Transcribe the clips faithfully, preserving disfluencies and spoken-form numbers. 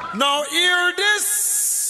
Now hear this.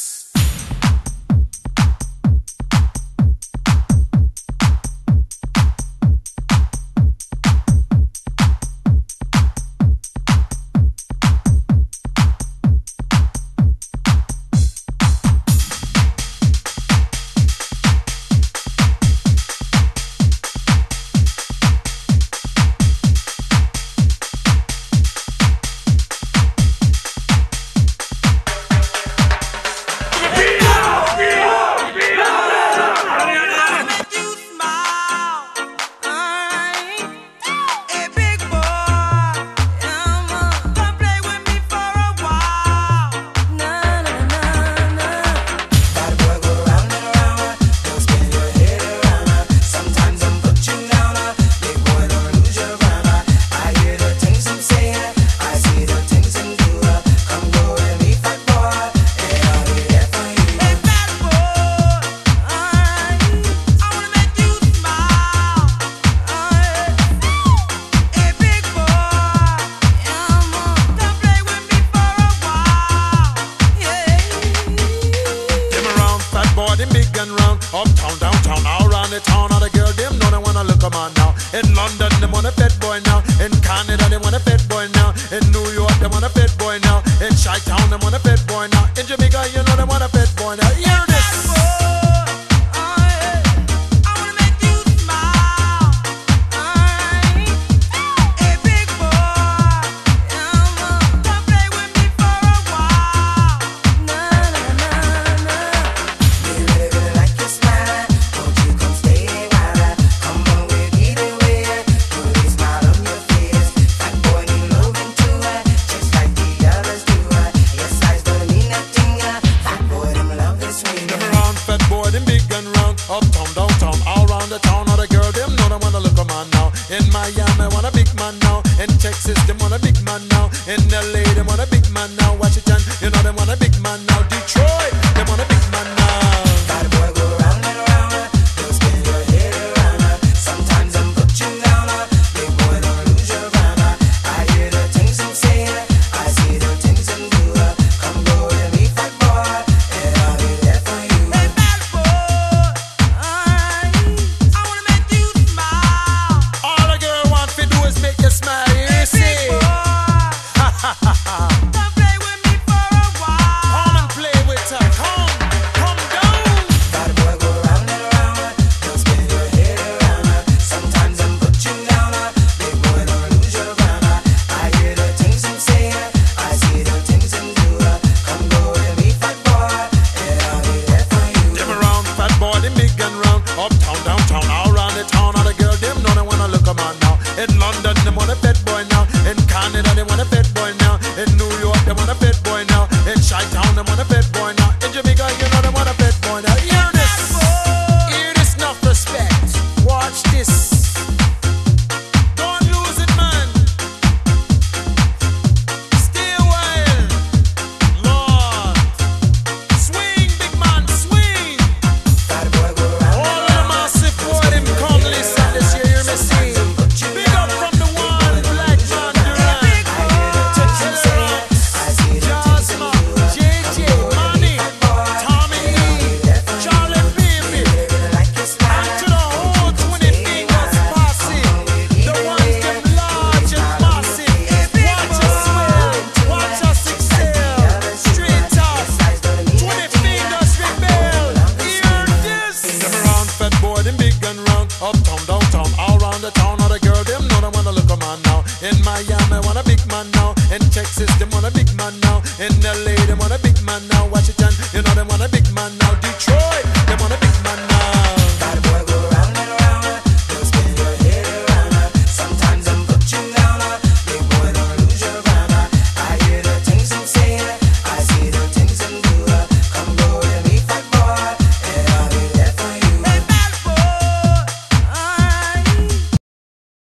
Uptown, downtown, all around the town. All the girls, them know they wanna look 'em on now. In London, they want a fat boy now. In Canada, they want a fat boy now. In New York, they want a fat boy now. In Chi-Town, they want a fat boy now. In Jamaica, you know they want a fat boy now. Hear this. Uptown, downtown, all around the town. All the girls, them know they wanna look 'em on now. In Miami, want a big man now. In Texas, they want a big man now. In L A, they want a big man now. Washington, you know they want a big man now. Detroit, they want a big man now. Bad boy go round and round, don't spin your head around. Sometimes I'm put you down, big boy don't lose your ground. I hear the things them say, I see the things them do. Come go with me, fat boy, and I'll be there for you. Hey, bad boy. Make you smile, you see. Ha ha ha ha. Come play with me for a while. Come and play with her. Come, come down. Bad boy go round and round. Don't spin your head around. Sometimes I'm put you down. Big boy don't lose your ground. I hear the things them say. I see the things them do. Come go with me, fat boy, and I'll be there for you. Them around, fat boy, them big and round. Uptown, downtown, all around the town. All the girls, them know they wanna look 'em on now. In London, they want a fat boy now. In Canada, they want a fat boy now. In New York, they want a fat